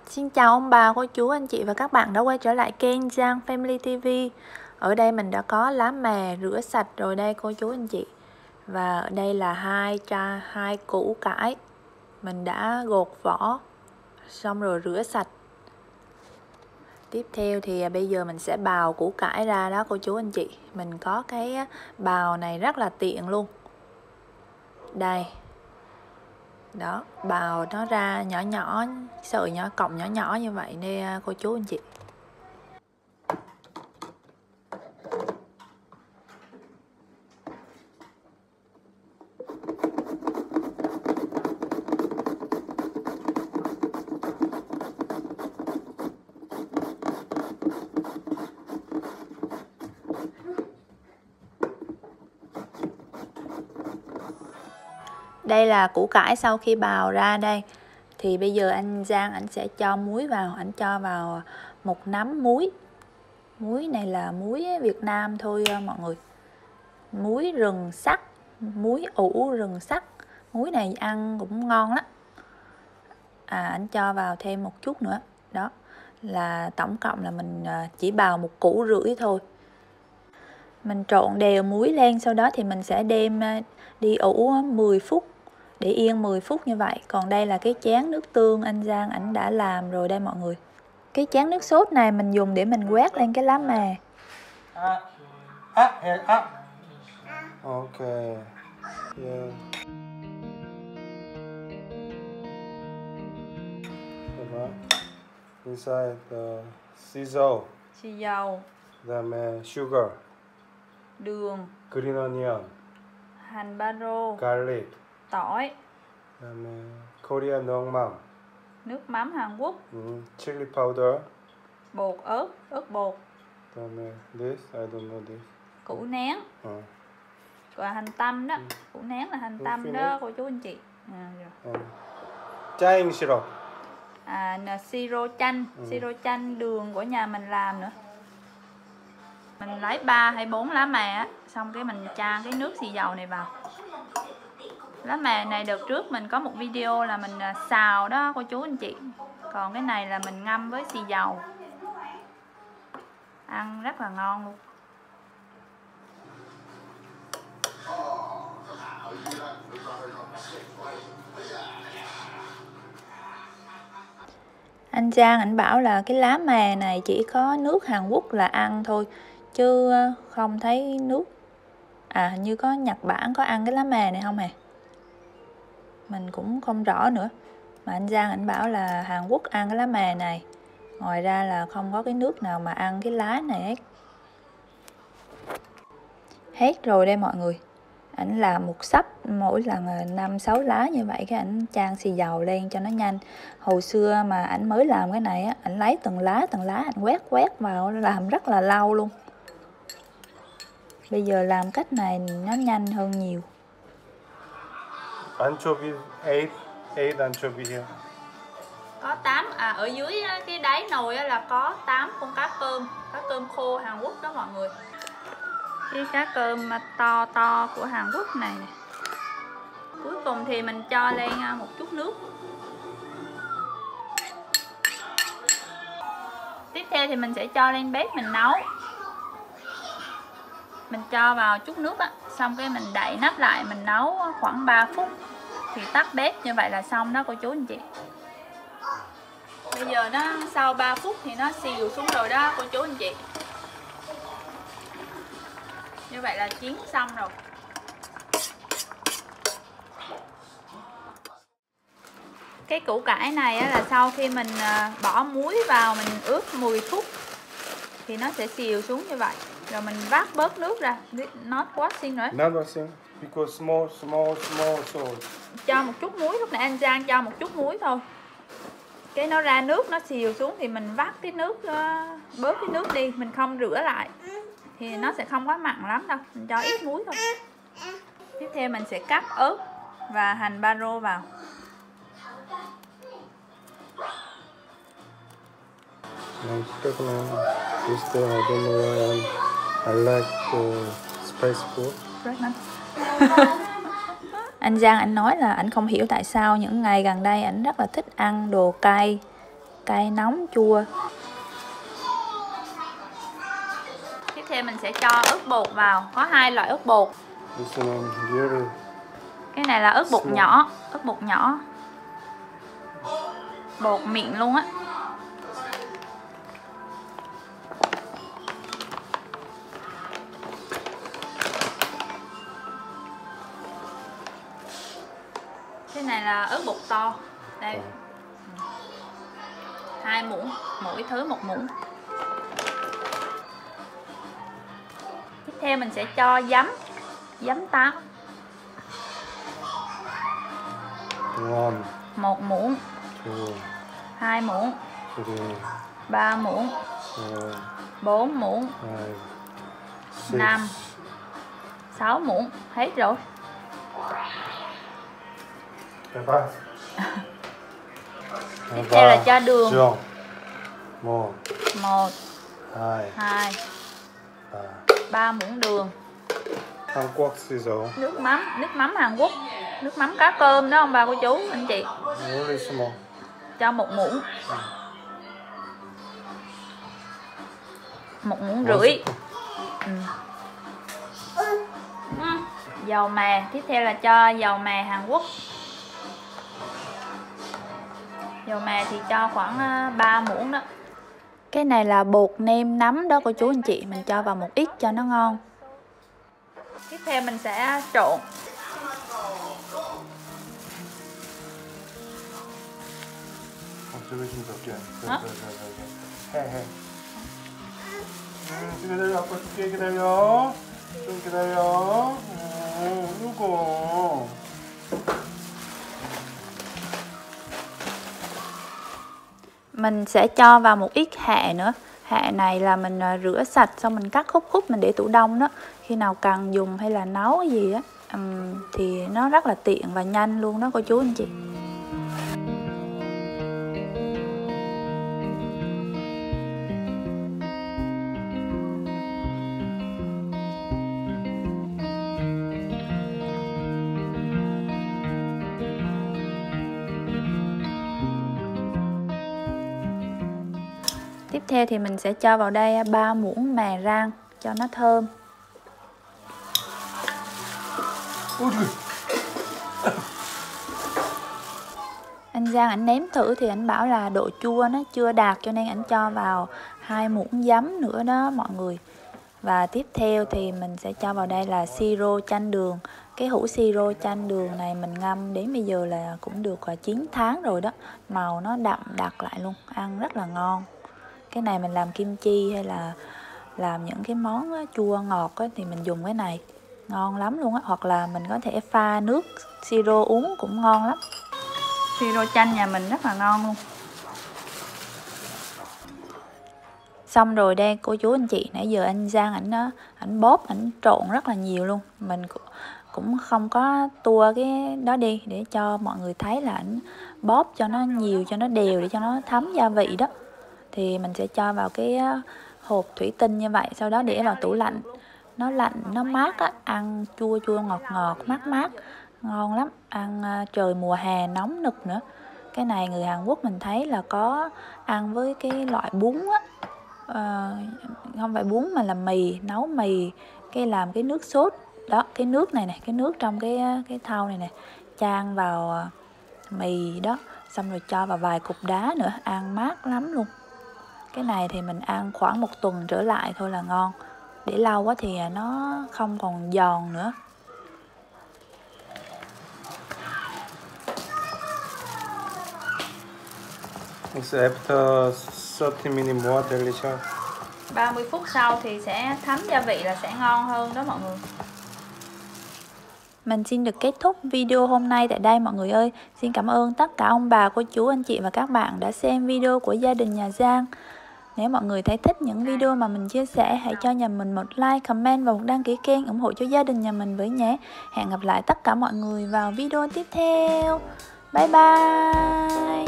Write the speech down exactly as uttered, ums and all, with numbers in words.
Xin chào ông bà, cô chú, anh chị và các bạn đã quay trở lại kênh Giang Family ti vi. Ở đây mình đã có lá mè rửa sạch rồi đây cô chú anh chị. Và ở đây là hai tra hai củ cải. Mình đã gột vỏ xong rồi rửa sạch. Tiếp theo thì bây giờ mình sẽ bào củ cải ra đó cô chú anh chị. Mình có cái bào này rất là tiện luôn. Đây. Đó, bào nó ra nhỏ nhỏ, sợi nhỏ, cọng nhỏ nhỏ như vậy nè cô chú anh chị. Đây là củ cải sau khi bào ra đây. Thì bây giờ anh Giang anh sẽ cho muối vào, anh cho vào một nắm muối. Muối này là muối Việt Nam thôi mọi người. Muối rừng sắc, muối ủ rừng sắc. Muối này ăn cũng ngon lắm. À anh cho vào thêm một chút nữa. Đó là tổng cộng là mình chỉ bào một củ rưỡi thôi. Mình trộn đều muối lên, sau đó thì mình sẽ đem đi ủ mười phút. Để yên mười phút như vậy. Còn đây là cái chén nước tương anh Giang ảnh đã làm rồi đây mọi người. Cái chén nước sốt này mình dùng để mình quét lên cái lá mè. À, à, à. Ok. Yeah. Inside the sizzle. Xì dầu. 그다음에 sugar. Đường. Green onion. Hành ba rô. Garlic. Tỏi. 그다음에 Korean 농맘. Nước mắm Hàn Quốc. 음, chili powder. Bột ớt, ớt bột. 그다음에 this, I don't know this. Củ nén. 어. Và hành tăm đó. Củ nén là hành tăm đó cô chú anh chị. À, rồi. 어. 짜잉 시럽. À, siro chanh, ừ. Siro chanh đường của nhà mình làm nữa. Mình lấy ba hay bốn lá mè xong cái mình chan cái nước xì dầu này vào. Lá mè này đợt trước mình có một video là mình xào đó cô chú anh chị. Còn cái này là mình ngâm với xì dầu. Ăn rất là ngon luôn. Anh Giang anh bảo là cái lá mè này chỉ có nước Hàn Quốc là ăn thôi, chứ không thấy nước. À hình như có Nhật Bản có ăn cái lá mè này không hề. Mình cũng không rõ nữa. Mà anh Giang anh bảo là Hàn Quốc ăn cái lá mè này. Ngoài ra là không có cái nước nào mà ăn cái lá này hết. Hết rồi đây mọi người. Ảnh làm một sắp mỗi lần năm sáu lá như vậy, cái ảnh chan xì dầu lên cho nó nhanh. Hồi xưa mà ảnh mới làm cái này á, ảnh lấy từng lá từng lá ảnh quét quét vào, làm rất là lâu luôn. Bây giờ làm cách này nó nhanh hơn nhiều. Anchovy eight, eight anchovy here. Có tám, à ở dưới cái đáy nồi là có tám con cá cơm, cá cơm khô Hàn Quốc đó mọi người. Cái cá cơm to to của Hàn Quốc này nè. Cuối cùng thì mình cho lên một chút nước. Tiếp theo thì mình sẽ cho lên bếp mình nấu. Mình cho vào chút nước á, xong cái mình đậy nắp lại mình nấu khoảng ba phút. Thì tắt bếp, như vậy là xong đó cô chú anh chị. Bây giờ nó sau ba phút thì nó xìu xuống rồi đó cô chú anh chị. Như vậy là chín xong rồi. Cái củ cải này là sau khi mình bỏ muối vào mình ướp mười phút thì nó sẽ xìu xuống như vậy. Rồi mình vắt bớt nước ra. Not washing nữa. Not washing because small small small salt. Cho một chút muối, lúc nãy anh Giang cho một chút muối thôi. Cái nó ra nước nó xìu xuống thì mình vắt cái nước, bớt cái nước đi, mình không rửa lại. Thì nó sẽ không quá mặn lắm đâu, mình cho ít muối thôi. Tiếp theo mình sẽ cắt ớt và hành ba rô vào. I like spice food. Anh Giang anh nói là anh không hiểu tại sao những ngày gần đây anh rất là thích ăn đồ cay. cay nóng chua. Tiếp theo mình sẽ cho ớt bột vào, có hai loại ớt bột. Cái này là ớt bột nhỏ, ớt bột nhỏ, bột mịn luôn á. Cái này là ớt bột to, đây, hai muỗng, mỗi thứ một muỗng. Tiếp theo mình sẽ cho giấm, giấm táo, One, một muỗng, two, hai muỗng, three, ba muỗng, four, bốn muỗng, five, six, năm, sáu muỗng, hết rồi. Bye-bye. Tiếp theo là cho đường. Đường. Một, một, hai, hai, ba. ba muỗng đường. Hàn Quốc sizzle. Nước mắm, nước mắm Hàn Quốc, nước mắm cá cơm đó ông bà cô chú anh chị. Really small. Cho một muỗng, một muỗng rưỡi. Ừ. Ừ. Dầu mè, tiếp theo là cho dầu mè Hàn Quốc. Dầu mè thì cho khoảng ba muỗng đó. Cái này là bột nêm nấm đó cô chú anh chị, mình cho vào một ít cho nó ngon. Tiếp theo mình sẽ trộn. Hả? Hey, hey. 음, 기다려, 아빠 줄게, 기다려. 좀 기다려. 어, 이거. Mình sẽ cho vào một ít hẹ nữa. Hẹ này là mình rửa sạch xong mình cắt khúc khúc mình để tủ đông đó. Khi nào cần dùng hay là nấu cái gì á um, thì nó rất là tiện và nhanh luôn đó cô chú anh chị. Tiếp theo thì mình sẽ cho vào đây ba muỗng mè rang cho nó thơm. Anh Giang ảnh nếm thử thì ảnh bảo là độ chua nó chưa đạt cho nên ảnh cho vào hai muỗng giấm nữa đó mọi người. Và tiếp theo thì mình sẽ cho vào đây là siro chanh đường. Cái hũ siro chanh đường này mình ngâm đến bây giờ là cũng được chín tháng rồi đó. Màu nó đậm đặc lại luôn, ăn rất là ngon. Cái này mình làm kim chi hay là làm những cái món chua ngọt thì mình dùng cái này ngon lắm luôn á. Hoặc là mình có thể pha nước siro uống cũng ngon lắm. Siro chanh nhà mình rất là ngon luôn. Xong rồi đây cô chú anh chị, nãy giờ anh Giang ảnh ảnh bóp ảnh trộn rất là nhiều luôn. Mình cũng không có tua cái đó đi để cho mọi người thấy là ảnh bóp cho nó nhiều, cho nó đều để cho nó thấm gia vị đó. Thì mình sẽ cho vào cái hộp thủy tinh như vậy, sau đó để vào tủ lạnh. Nó lạnh, nó mát á, ăn chua chua ngọt ngọt, mát mát, ngon lắm. Ăn trời mùa hè nóng nực nữa. Cái này người Hàn Quốc mình thấy là có ăn với cái loại bún á. À, không phải bún mà là mì, nấu mì, cái làm cái nước sốt. Đó, cái nước này này, cái nước trong cái, cái thau này nè, chan vào mì đó. Xong rồi cho vào vài cục đá nữa, ăn mát lắm luôn. Cái này thì mình ăn khoảng một tuần trở lại thôi là ngon. Để lâu quá thì nó không còn giòn nữa. It's after thirty minutes more delicious. ba mươi phút sau thì sẽ thấm gia vị là sẽ ngon hơn đó mọi người. Mình xin được kết thúc video hôm nay tại đây mọi người ơi. Xin cảm ơn tất cả ông bà, cô chú, anh chị và các bạn đã xem video của gia đình nhà Giang. Nếu mọi người thấy thích những video mà mình chia sẻ, hãy cho nhà mình một like, comment và một đăng ký kênh ủng hộ cho gia đình nhà mình với nhé. Hẹn gặp lại tất cả mọi người vào video tiếp theo. Bye bye.